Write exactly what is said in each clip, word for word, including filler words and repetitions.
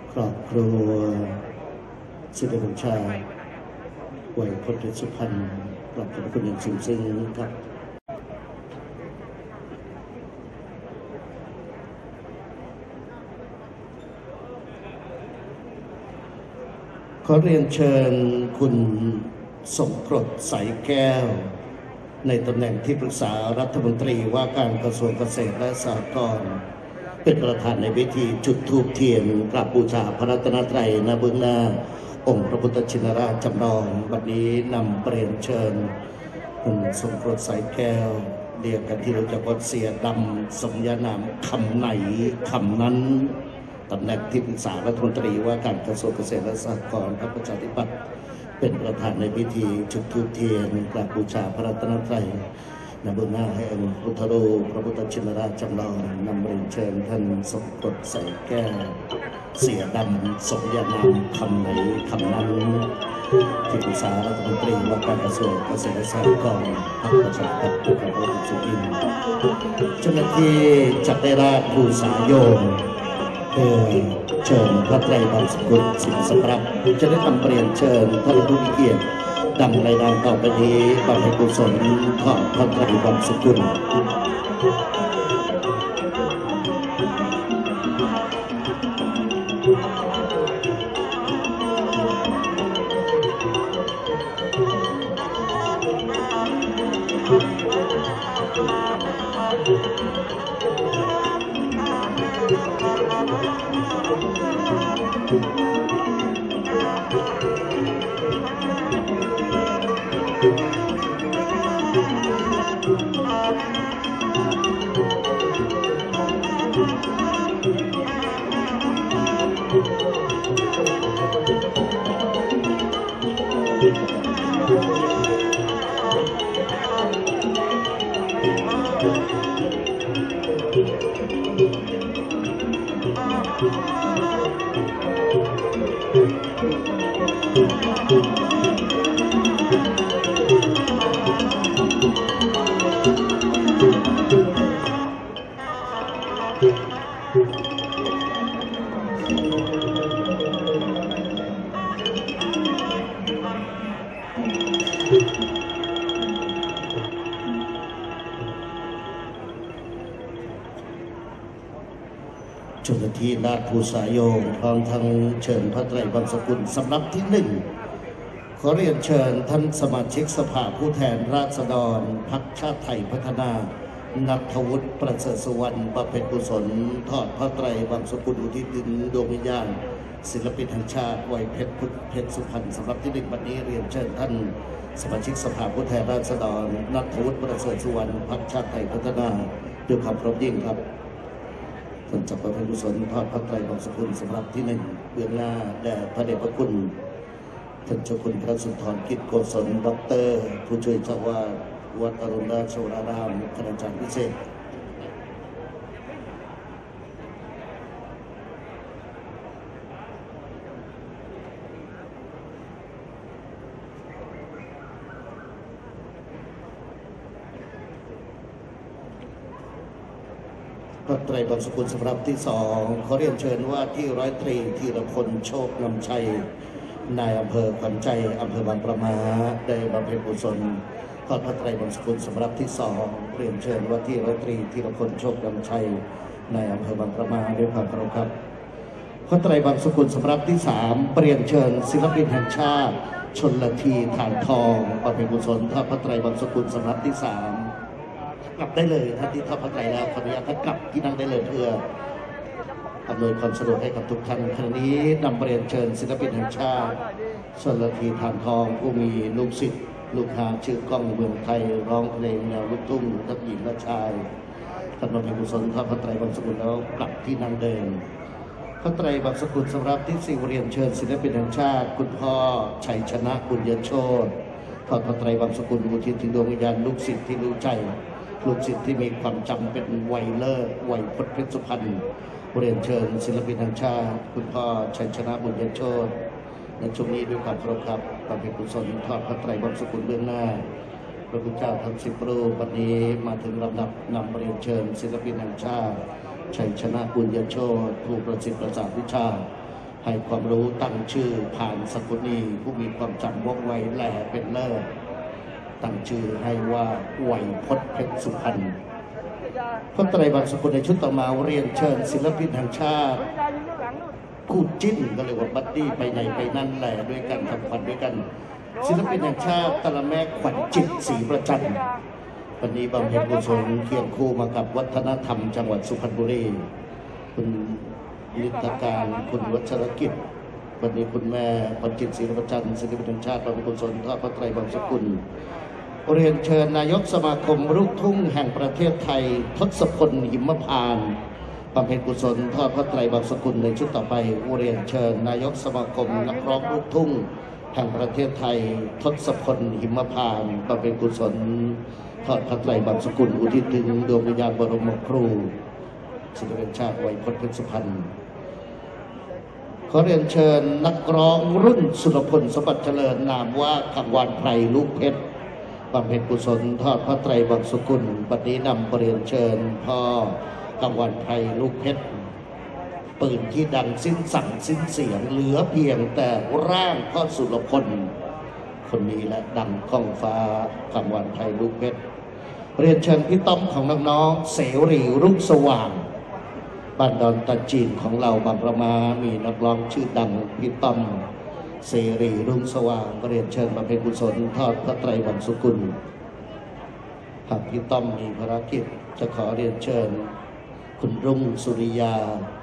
ครอบครัวศิลปินชาวัยพจน์สุพรรณกราบขอบคุณอย่างสูงซึ้งครับขอเรียนเชิญคุณสมกรดสายแก้วในตำแหน่งที่ปรึกษารัฐมนตรีว่าการกระทรวงเกษตรและสหกรณ์เป็นประธานในพิธีจุดธูปเทียนกราบบูชาพระรัตนตรัยณเบื้องหน้าองค์พระพุทธชินราชจำลองบัดนี้นำเรียนเชิญคุณสมกรดสายแก้วเรียกกันที่รู้จักว่าเสียดำสมญานามคำไหนคำนั้นตำแหน่งที่ปรึกษารัฐมนตรีว่าการกระทรวงเกษตรและสหกรณ์พรรคประชาธิปัตย์เป็นประธานในพิธีจุดธูปเทียนกราบบูชาพระรัตนตรัยณเบื้องหน้าแห่งพุทธรูปพระพุทธชินราชจำลองนำเรียนเชิญท่านสมกรดสายแก้วเสียดำสมญานามคำไหนคำนั้นที่ปรึกษารัฐมนตรีว่าการกระทรวงเกษตรและสหกรณ์พรรคประชาธิปัตย์ผู้กับพระสุรินทร์เจ้าหน้าที่จัดได้ราชบูชาโยมเพื่อเชิญพระไตรบรรสกุลสินสำรับจะได้นำเรียนเชิญท่านผู้มีเกียรติดังในนามต่อไปนี้บำเพ็ญกุศลทอดพระไตรบรรสกุลเจ้าหน้าที่ราชบูชาโยมพร้อมทั้งเชิญพระไตรบรรสกุลสำรับที่หนึ่งขอเรียนเชิญท่านสมาชิกสภาผู้แทนราษฎรพรรคชาติไทยพัฒนาณัฐวุฒิประเสริฐสุวรรณบำเพ็ญกุศลทอดพระไตรบรรสกุลอุทิศถึงดวงวิญญาณศิลปินแห่งชาติวัยเพชรพุทธเพชรสุพรรณสำหรับที่หนึ่งวันนี้เรียนเชิญท่านสมาชิกสภาผู้แทนราษฎรณัฐวุฒิประเสริฐสุวรรณพรรคชาติไทยพัฒนาด้วยความพร้อมยิ่งครับท่านจับประเพณีกุศลทอดพระไตรบรรสกุลสำหรับที่หนึ่งเบื้องหน้าแด่พระเดชพระคุณท่านเจ้าคุณพระสุนทรกิจโกศลด็อกเตอร์ผู้ช่วยเจ้าวาดวัดอรุณราชวรารามคณาจารย์พิเศษพระไตรบรรสกุลสำหรับที่สองขอเรียนเชิญว่าที่ร้อยตรีธีรพลโชคนำชัยนายอำเภอขวัญใจอำเภอบางประมาได้บำเพ็ญกุศลทอดพระไตรบรรสกุลสำหรับที่สองเรียนเชิญว่าที่ร้อยตรีธีรพลโชคนำชัยนายอำเภอบางประมาด้วยความเคารพครับพระไตรบรรสกุลสำหรับที่สามเรียนเชิญศิลปินแห่งชาติชลทีฐานทองบำเพ็ญกุศลทอดพระไตรบรรสกุลสำหรับที่สามกลับได้เลยท่านที่ทอดพระไตรแล้วขออนุญาตท่านกลับที่นั่งได้เลยเพื่ออำนวยความสะดวกให้กับทุกท่านครั้งนี้นำเรียนเชิญศิลปินแห่งชาติชลทีฐานทองผู้มีลูกศิษย์ลูกหาชื่อกล้องเมืองไทยร้องเพลงแนวลูกทุ่งทั้งหญิงและชายท่านบำเพ็ญกุศลทอดพระไตรบรรสกุลแล้วกลับที่นั่งเดิมพระไตรบรรสกุลสำหรับที่สี่เรียนเชิญศิลปินแห่งชาติคุณพ่อชัยชนะบุญยโชติทอดพระไตรบรรสกุลอุทิศถึงดวงวิญญาณลูกศิษย์ที่รู้ใจลูกศิษย์ที่มีความจำเป็นวัยเลิศวัยพจน์เพชรสุพรรณเรียนเชิญศิลปินแห่งชาติคุณพ่อชัยชนะบุญยโชติในช่วงนี้ด้วยความเคารพครับบำเพ็ญกุศลทอดพระไตรบรรสกุลเบื้องหน้าพระพุทธเจ้าทั้งสิบรูปวันนี้มาถึงลำดับนำเรียนเชิญศิลปินแห่งชาติชัยชนะบุญยโชติผู้ประสิทธิ์ประสาทวิชาให้ความรู้ตั้งชื่อผ่านสกุลนีผู้มีความจำว่องไวแหล่เป็นเลิศตั้งชื่อให้ว่าไหวพจน์เพชรสุพรรณพระไตรบางสกุลในชุดต่อมาเรียนเชิญศิลปินแห่งชาติคู่จิ้นก็เรียกว่าบัดดี้ไปไหนไปนั่นแหละด้วยกันทำขวัญด้วยกันศิลปินแห่งชาติตะละแม่ขวัญจิตศรีประจันวันนี้บำเพ็ญกุศลเคียงคู่มากับวัฒนธรรมจังหวัดสุพรรณบุรีคุณนิตการคุณวัชรกิจวันนี้คุณแม่ขวัญจิตศรีประจันศิลปินแห่งชาติบำเพ็ญกุศลทอดพระไตรบางสกุลเรียนเชิญนายกสมาคมลูกทุ่งแห่งประเทศไทยทศพลหิมพานต์บำเพ็ญกุศลทอดพระไตรบางสกุลในชุดต่อไปเรียนเชิญนายกสมาคมนักร้องลูกทุ่งแห่งประเทศไทยทศพลหิมพานต์บำเพ็ญกุศลทอดพระไตรบางสกุลอุทิศถึงดวงวิญญาณบรมครูศิลปินชาติไหวพจน์เพชรสุพรรณขอเรียนเชิญนักร้องรุ่นสุรพลสมบัติเจริญนามว่ากังวานไพรลูกเพชรบำเพ็ญกุศลทอดพระไตรบางสกุลบัดนี้นำเรียนเชิญพ่อกังวานไพรลูกเพชรปืนที่ดังสิ้นสั่งสิ้นเสียงเหลือเพียงแต่ร่างพ่อสุรพลคนนี้และดังก้องฟ้ากังวานไพรลูกเพชรเรียนเชิญพี่ต้อมของน้องๆเสรีรุ่งสว่างบ้านดอนตะจีนของเราบางประมามีนักร้องชื่อดังพี่ต้อมเสรีรุ่งสว่างเรียนเชิญมาเป็นกุศลทอดพระไตรบางสกุลหากพี่ต้อมมีภารกิจจะขอเรียนเชิญคุณรุ่งสุริยา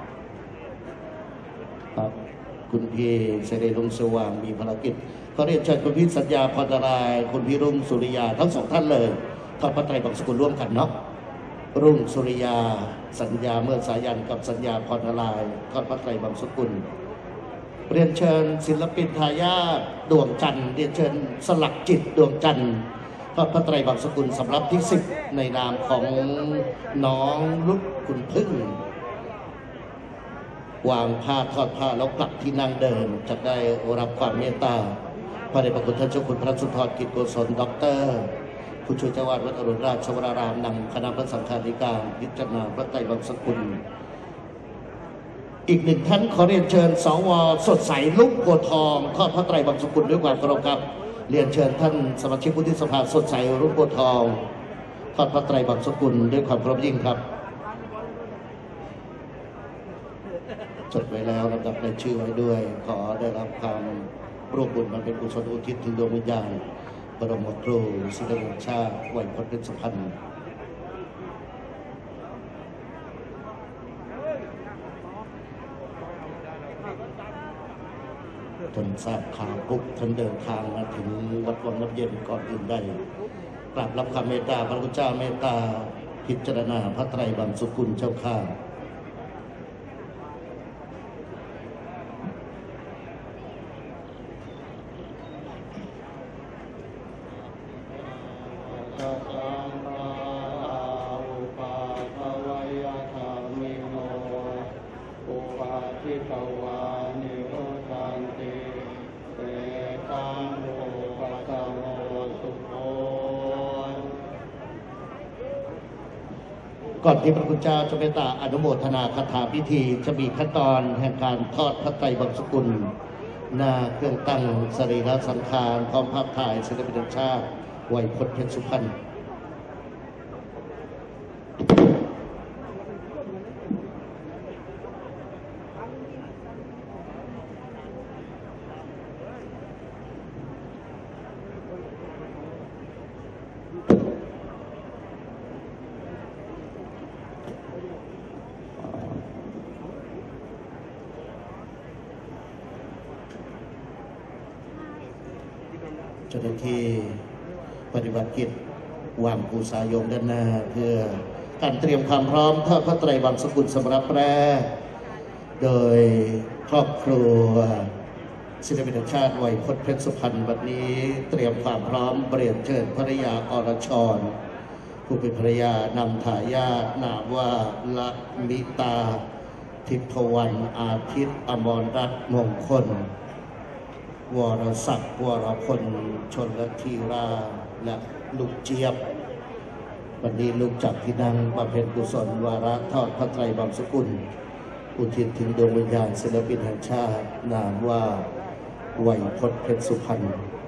ครับคุณพี่เสรีรุ่งสว่างมีภารกิจขอเรียนเชิญคุณพี่สัญญาพรรายคุณพี่รุ่งสุริยาทั้งสองท่านเลยทอดพระไตรบางสกุลร่วมกันเนาะรุ่งสุริยาสัญญาเมื่อสายันกับสัญญาพรรายทอดพระไตรบางสกุลเรียนเชิญศิลปินทายาทดวงจันทร์เรียนเชิญสลักจิตดวงจันทร์ทอดพระไตรบางสกุลสำหรับที่สิบในนามของน้องลุดคุณพึ่งวางผ้าทอดผ้าแล้วกลับที่นั่งเดิมจะได้รับความเมตตาพระเดชพระคุณท่านเจ้าคุณพระสุนทรกิจโกศลด็อกเตอร์ผู้ช่วยเจ้าวาดวัดอรุณราชวรารามนำคณะพระสังฆาธิการพิจารณาพระไตรบางสกุลอีกหนึ่งท่านขอเรียนเชิญสวสดใสลุกโพทองทอดพระไตรบางสกุลด้วยความเคารพครับเรียนเชิญท่านสมาชิกวุฒิสภาสดใสลุกโพทองทอดพระไตรบางสกุลด้วยความเคารพยิ่งครับจดไว้แล้วลำดับในชื่อไว้ด้วยขอได้รับความร่วมบุญมันเป็นกุศลอุทิศถึงดวงวิญญาณบรมครูศิลปินชาติไหวพจน์เพชรสุพรรณจนทราบข่าวปุ๊บท่านเดินทางมาถึงวัดวังน้ำเย็นก่อนอื่นใดกราบรับคำเมตตาพระพุทธเจ้าเมตตาพิจารณาพระไตรบางสกุลเจ้าข้าก่อนที่พระคุณเจ้าจะเมตตาอนุโมทนาคาถาพิธีจะมีขั้นตอนแห่งการทอดพระไตรบางสกุลหน้าเครื่องตั้งสรีระสังขารพร้อมภาพถ่ายศิลปินแห่งชาติไหวพจน์เพชรสุพรรณเจ้าหน้าที่ปฏิบัติกิจวางปูสายงด้านหน้าเพื่อการเตรียมความพร้อมทอดพระไตรบางสกุลสำหรับแรกโดยครอบครัวศิลปินแห่งชาติไหวพจน์เพชรสุพรรณวันนี้เตรียมความพร้อมเปลี่ยนเชิญภรรยาอรชรผู้เป็นภรรยานำทายาทนามว่าละมิตาทิพวรรณอาทิตย์อมรรัตน์มงคลวรศักดิ์วรพลชนลธีราและลูกเจี๊ยบวันนี้ลูกจากที่นั่งบำเพ็ญกุศลวาระทอดพระไตรบางสกุลอุทิศถึงดวงวิญญาณศิลปินแห่งชาตินามว่าไวยพจน์เพชรสุพรรณ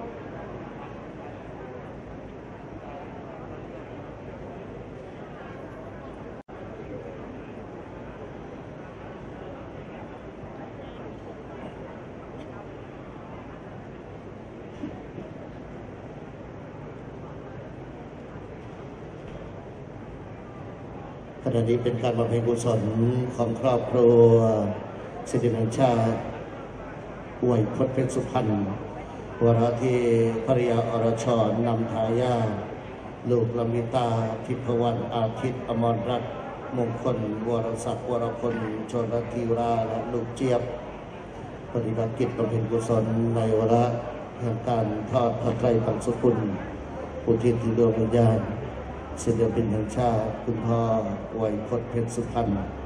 ขณะนี้เป็นการบำเพ็ญกุศลของครอบครัวศิลปินแห่งชาติไวยพจน์เพชรสุพรรณวาระที่ภริยาอรชรนำทายาทลูกลมิตาทิพวรรณอาทิตย์อมรรัตน์มงคลวรศักดิ์วรพลชนธีราและลูกเจี๊ยบปฏิบัติกิจบำเพ็ญกุศลในวาระแห่งการทอดพระไตรบังสุกุลอุทิศถึงดวงวิญญาณศิลปินแห่งชาติคุณพ่อไวยพจน์เพชรสุพรรณ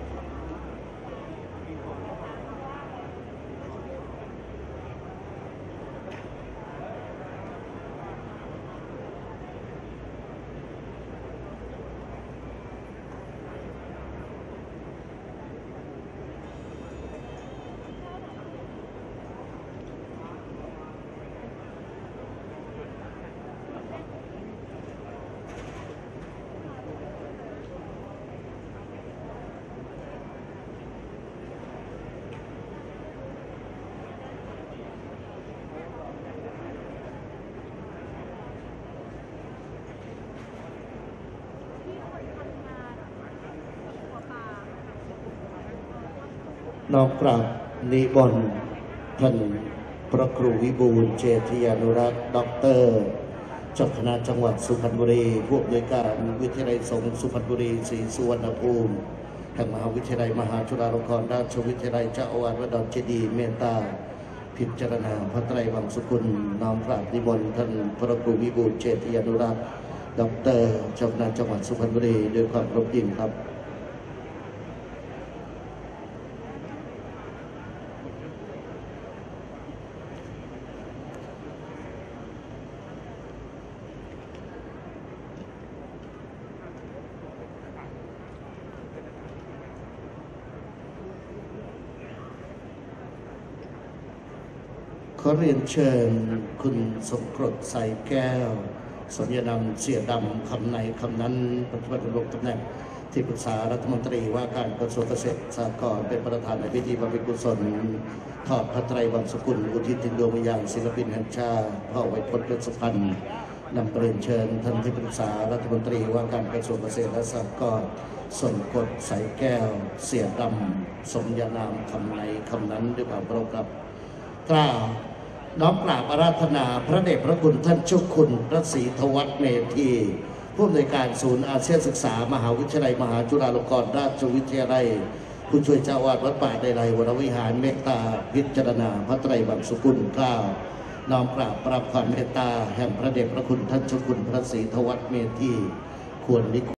น้อมกราบนิมนต์ท่านพระครูวิบูลย์เจติยานุรักษ์ด็อกเตอร์เจ้าคณะจังหวัดสุพรรณบุรีผู้อำนวยการวิทยาลัยสงฆ์สุพรรณบุรีศรีสุวรรณภูมิแห่งมหาวิทยาลัยมหาจุฬาลงกรณราชวิทยาลัยเจ้าอาวาสวัดดอนเจดีย์เมตตาพิจารณาพระไตรบังสุกุลน้อมกราบนิมนต์ท่านพระครูวิบูลย์เจติยานุรักษ์ด็อกเตอร์เจ้าคณะจังหวัดสุพรรณบุรีด้วยความเคารพยิ่งครับขอเรียนเชิญคุณสมกรดใสแก้วสมญานามเสียดำคำในคำนั้นปัจจุบันดำรงตำแหน่งที่ปรึกษารัฐมนตรีว่าการกระทรวงเกษตรสหกรณ์เป็นประธานในพิธีบำเพ็ญกุศลทอดพระไตรบังสุกุลอุทิศถึงดวงวิญญาณศิลปินแห่งชาติพ่อไวยพจน์เพชรสุพรรณนำเรียนเชิญท่านที่ปรึกษารัฐมนตรีว่าการกระทรวงเกษตรและสหกรณ์สมกรดใสแก้วเสียดำสมญานามคำในคำนั้นด้วยความเคารพครับกล่าวน้อมกราบอาราธนาพระเดชพระคุณท่านเจ้าคุณพระศรีทวัฒน์เมธีผู้อำนวยการศูนย์อาเซียนศึกษามหาวิทยาลัยมหาจุฬาลงกรณราชวิทยาลัยผู้ช่วยเจ้าอาวาสวัดป่าไดไลวรวิหารเมตตาพิจารณาพระไตรบังสุกุลกล่าวน้อมกราบปรับความเมตตาแห่งพระเดชพระคุณท่านเจ้าคุณพระศรีทวัฒน์เมธีควรนิ